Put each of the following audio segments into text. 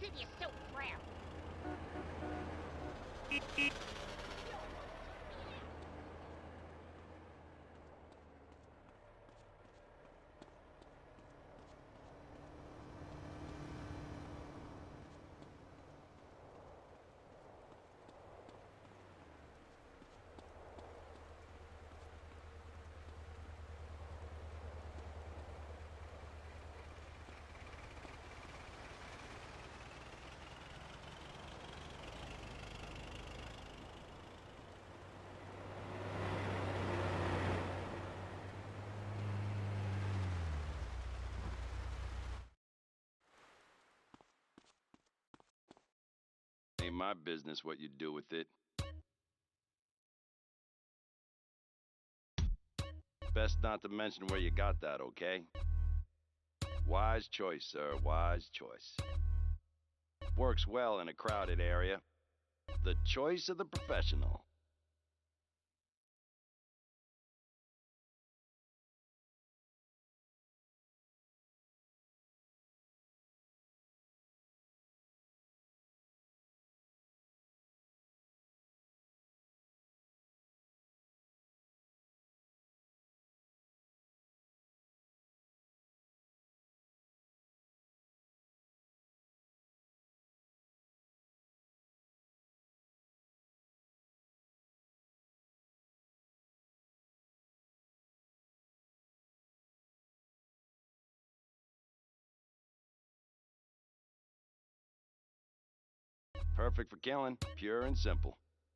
with your soap crap? Ain't my business what you do with it. Best not to mention where you got that, okay? Wise choice, sir, wise choice. Works well in a crowded area. The choice of the professional. Perfect for killing, pure and simple.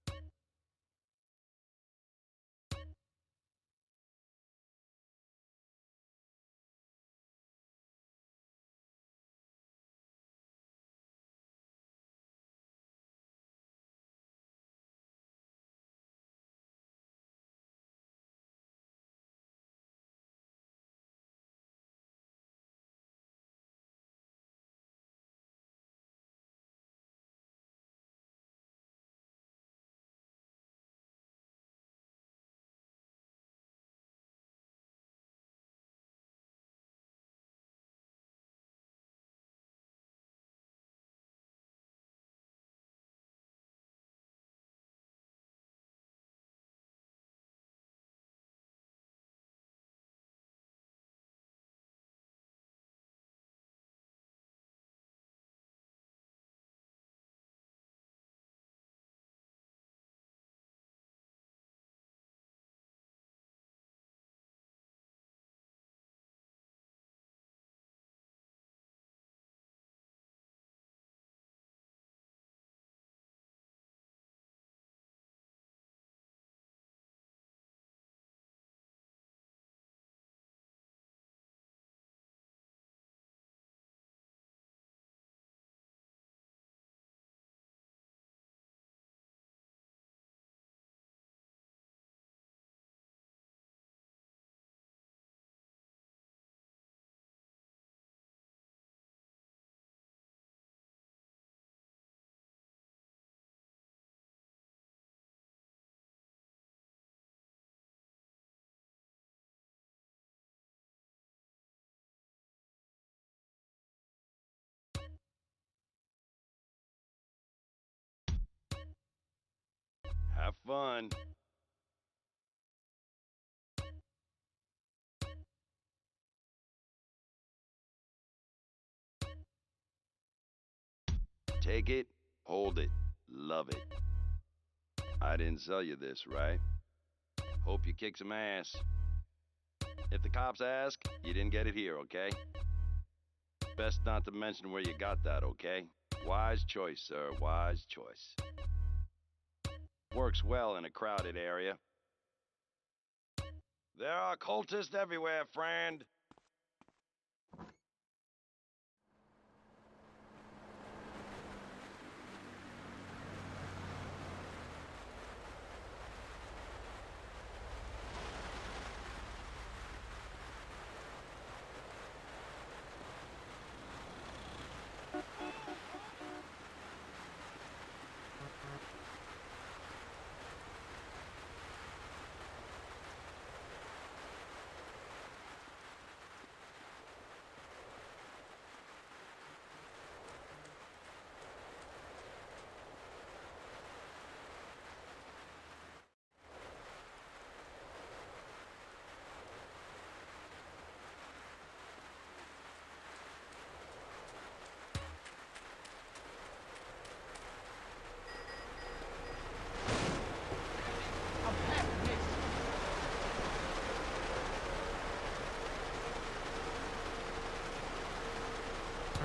Have fun. Take it, hold it, love it. I didn't sell you this, right? Hope you kick some ass. If the cops ask, you didn't get it here, okay? Best not to mention where you got that, okay? Wise choice, sir, wise choice. Works well in a crowded area. There are cultists everywhere, friend.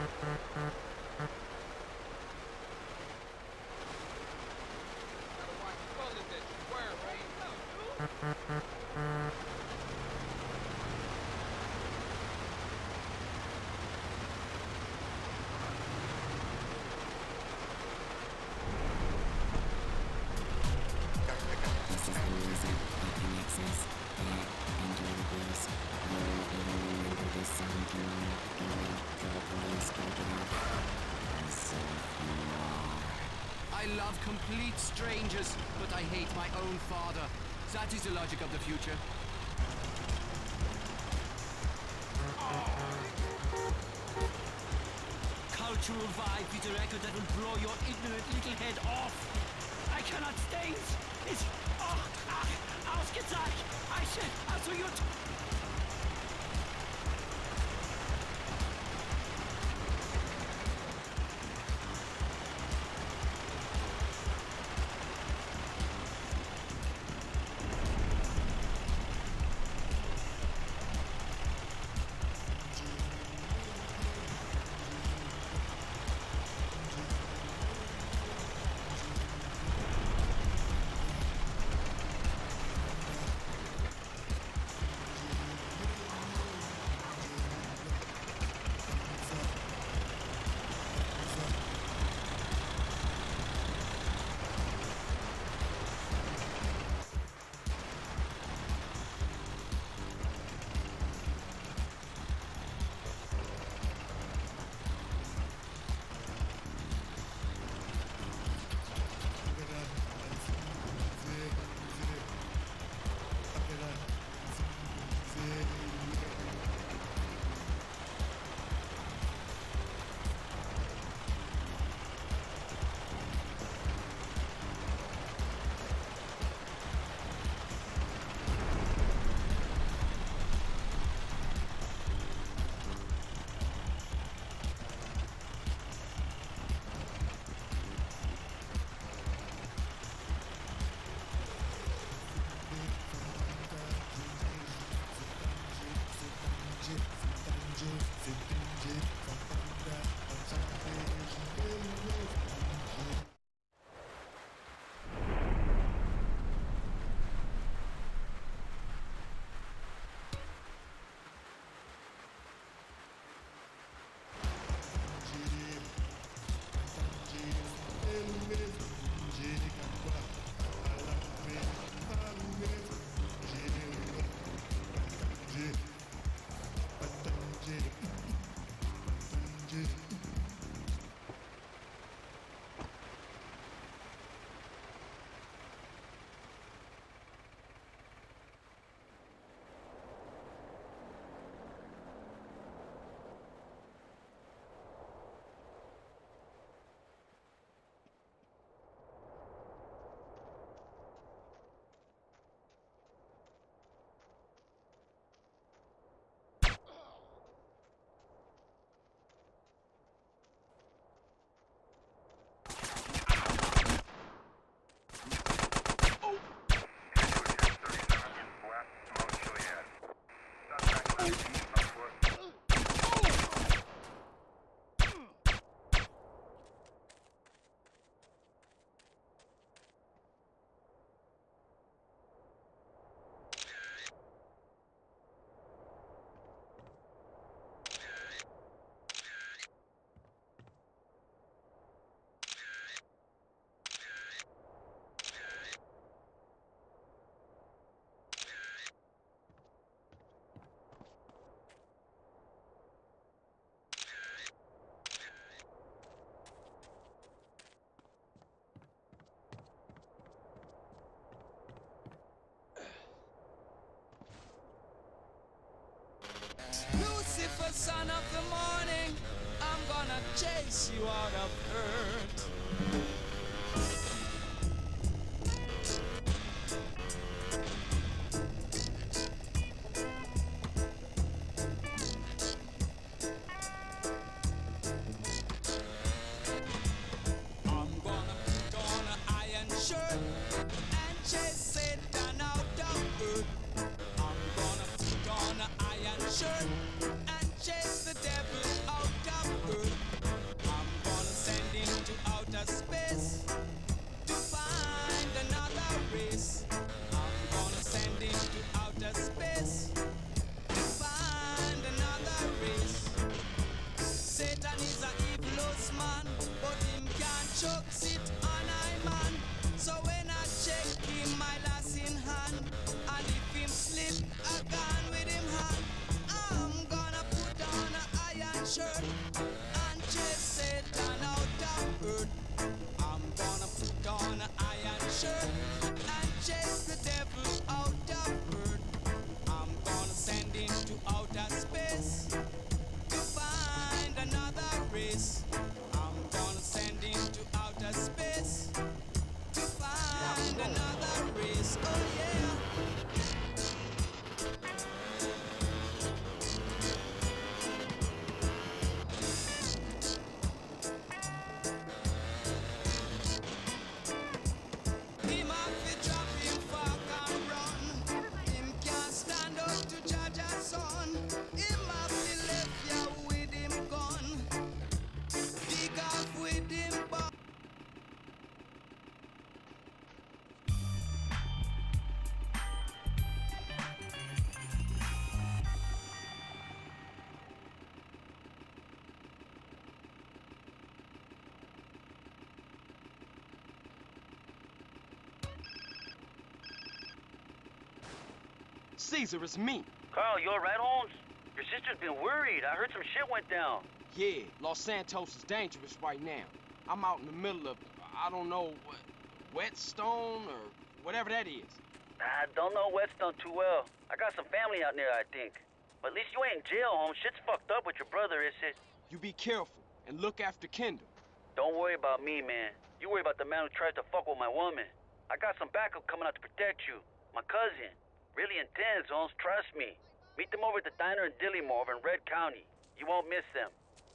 I love complete strangers, but I hate my own father. That is the logic of the future. Cultural vibe is a record that will blow your ignorant little head off. I cannot stand it. Ausgezeigt. I said, also you. Lucifer, son of the morning, I'm gonna chase you out of earth. I'm gonna put on an iron shirt and chase Satan out of earth. I'm gonna put on an iron shirt and chase the devil out of earth. shirt and chase Satan out of earth. I'm gonna put on an iron shirt and chase the devil out of earth. I'm gonna send him to outer space to find another race. I'm gonna send him to outer space to find another race. Oh yeah. Him have to drop him fuck and run. Him can't stand up to judge a son. Him have to left ya with him gun. Dig off with him bum. Caesar, it's me. Carl, you alright, Holmes? Your sister's been worried. I heard some shit went down. Yeah, Los Santos is dangerous right now. I'm out in the middle of, I don't know, Whetstone or whatever that is. I don't know Whetstone too well. I got some family out there, I think. But at least you ain't in jail, Holmes. Shit's fucked up with your brother, is it? You be careful and look after Kendall. Don't worry about me, man. You worry about the man who tries to fuck with my woman. I got some backup coming out to protect you. My cousin. Really intense, Holmes. Trust me. Meet them over at the diner in Dillymore over in Red County. You won't miss them.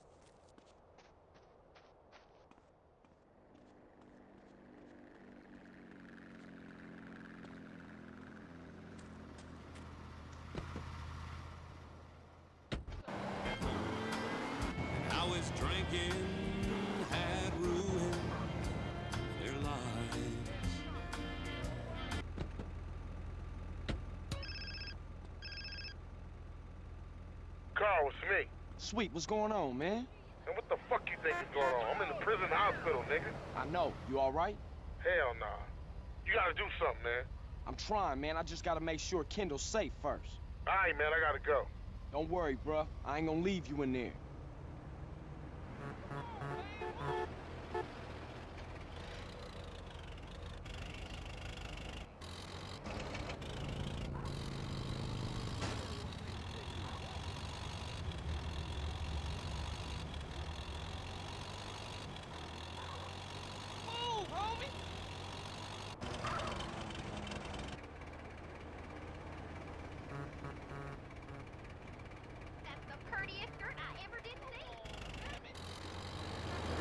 How his drinking had ruined their lives. Carl, it's me. Sweet, what's going on, man? And what the fuck you think is going on? I'm in the prison hospital, nigga. I know. You all right? Hell nah. You gotta do something, man. I'm trying, man. I just gotta make sure Kendall's safe first. All right, man, I gotta go. Don't worry, bruh. I ain't gonna leave you in there. That's the prettiest skirt I ever did see.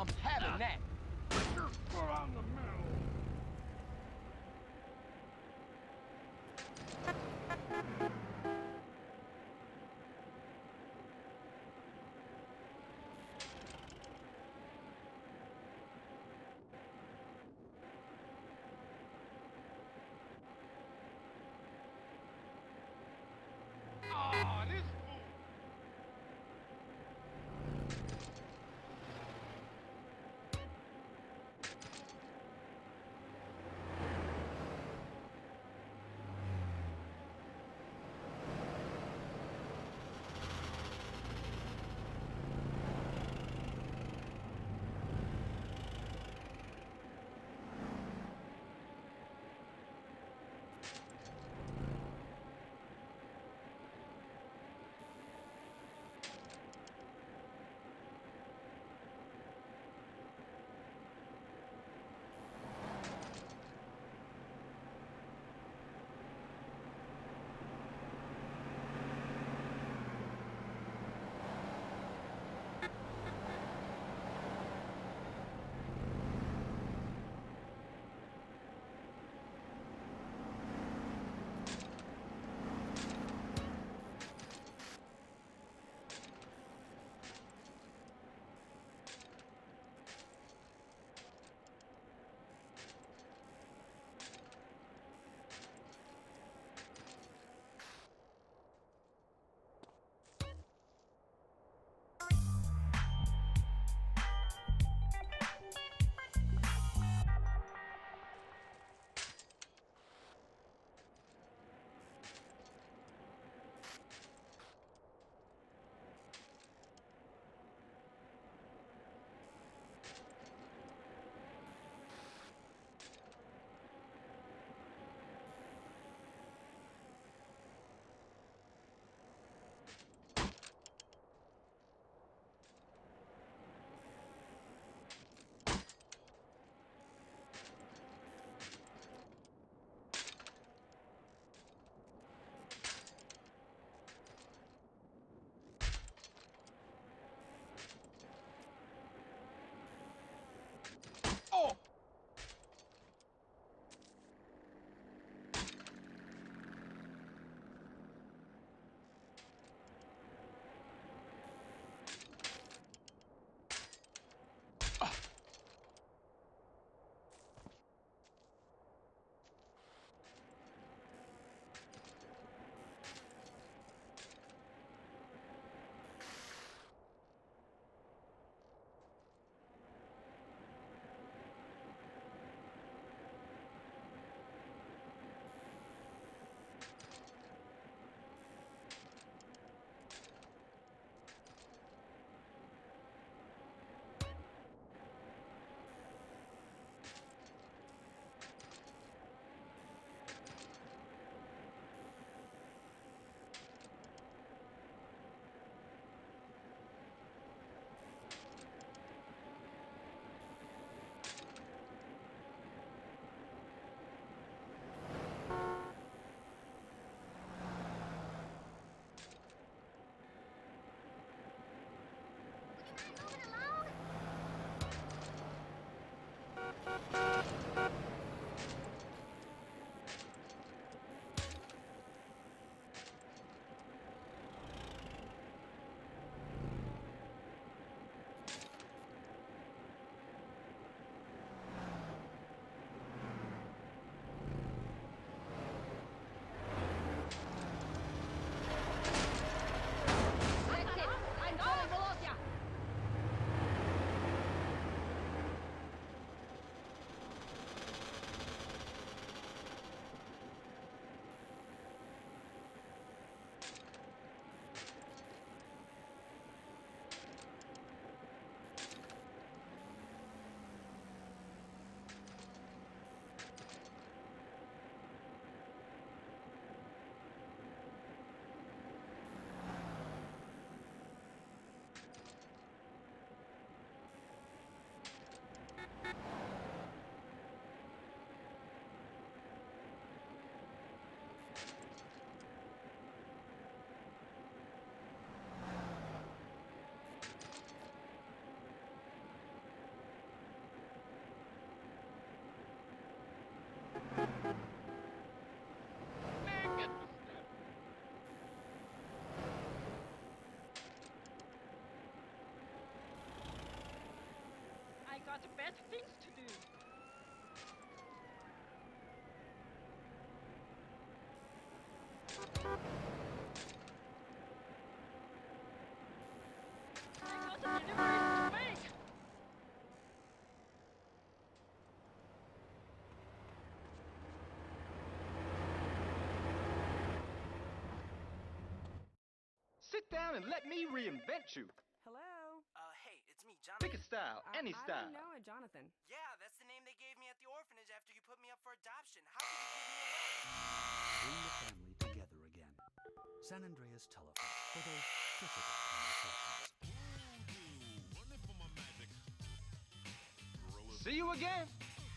I'm having that. Your foot on the metal. Ah, this fool. Oh! got better things to do. I got a delivery to make. Sit down and let me reinvent you. Hello? Hey, it's me, Jonathan. Pick a style, any I style. don't know it, Jonathan. Yeah, that's the name they gave me at the orphanage after you put me up for adoption. How could you give me away? Bring the family together again. San Andreas Telephone for those difficult conversations. See you again.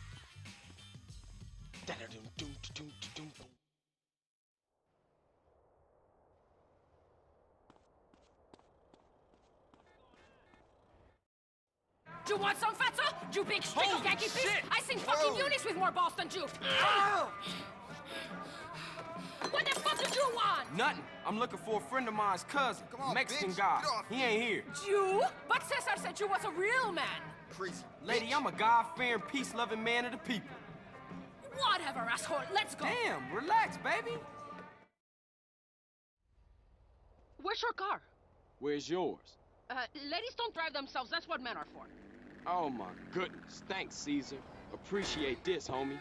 Do you want some, fatso? You big stick of Holy Yankee fish? shit! I seen fucking unis with more balls than you. What the fuck did you want? Nothing. I'm looking for a friend of mine's cousin, Come on, Mexican bitch. guy. Get off He ain't here. You? But Cesar said you was a real man. Crazy. Lady, I'm a God-fearing, peace-loving man of the people. Whatever, asshole. Let's go. Damn, relax, baby. Where's your car? Where's yours? Ladies don't drive themselves. That's what men are for. Oh my goodness. Thanks, Caesar. Appreciate this, homie.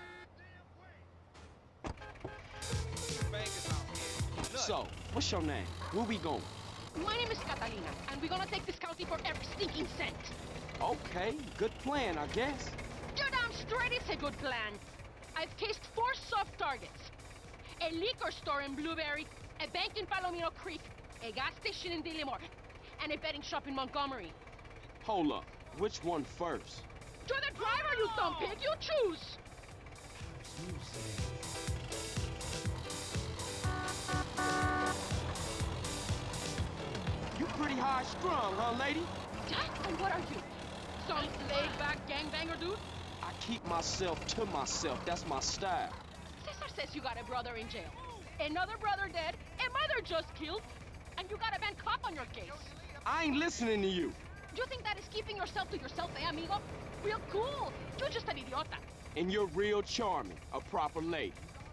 So, what's your name? Where we going? My name is Catalina, and we're gonna take this county for every stinking cent. Okay, good plan, I guess. You're damn straight it's a good plan. I've cased 4 soft targets. A liquor store in Blueberry, a bank in Palomino Creek, a gas station in Dillimore, and a betting shop in Montgomery. Hold up. Which one first? You're the driver, you dumb pig! You choose! You pretty high-strung, huh, lady? And what are you? Some laid-back gangbanger dude? I keep myself to myself. That's my style. Cesar says you got a brother in jail, another brother dead, a mother just killed, and you got a bad cop on your case. I ain't listening to you. You think that is keeping yourself to yourself, eh, amigo? Real cool. You're just an idiota. And you're real charming, a proper lady.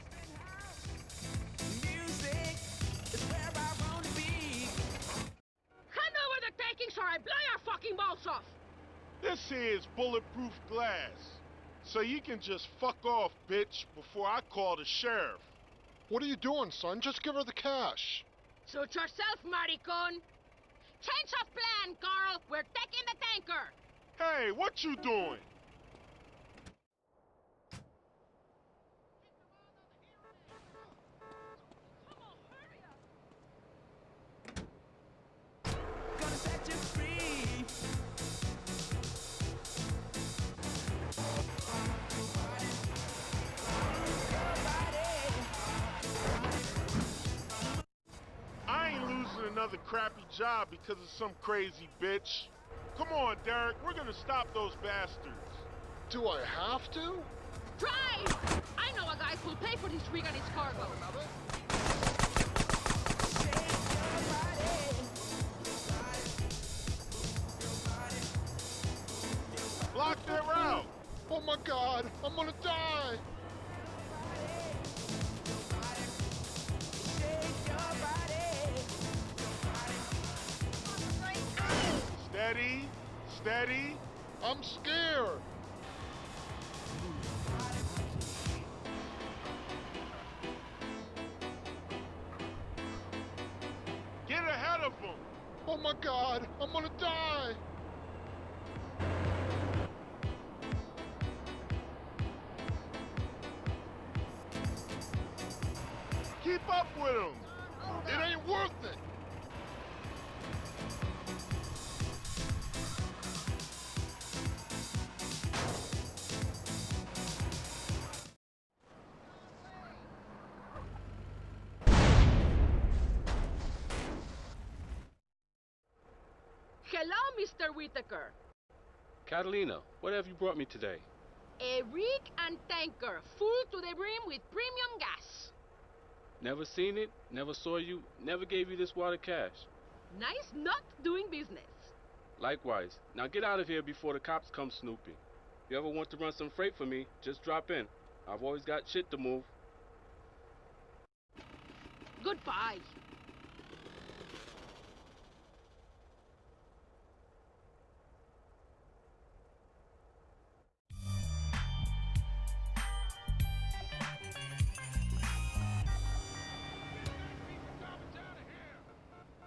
Music is where I want to be. Hand over the takings or I blow your fucking balls off! This here is bulletproof glass. So you can just fuck off, bitch, before I call the sheriff. What are you doing, son? Just give her the cash. Suit yourself, maricon. Change of plan, Carl. We're taking the tanker. Hey, what you doing? Gonna set you free. I ain't losing another crappy job because of some crazy bitch. Come on, Derek, we're gonna stop those bastards. Do I have to? Drive! I know a guy who'll pay for this rig and its cargo. Block their route. Oh my God, I'm gonna die. Steady, steady. I'm scared. Get ahead of them. Oh my God, I'm gonna die. Keep up with them. It ain't worth it. Hello, Mr. Whitaker. Catalina, what have you brought me today? A rig and tanker, full to the brim with premium gas. Never seen it, never saw you, never gave you this wad of cash. Nice not doing business. Likewise. Now get out of here before the cops come snooping. you ever want to run some freight for me, just drop in. I've always got shit to move. Goodbye.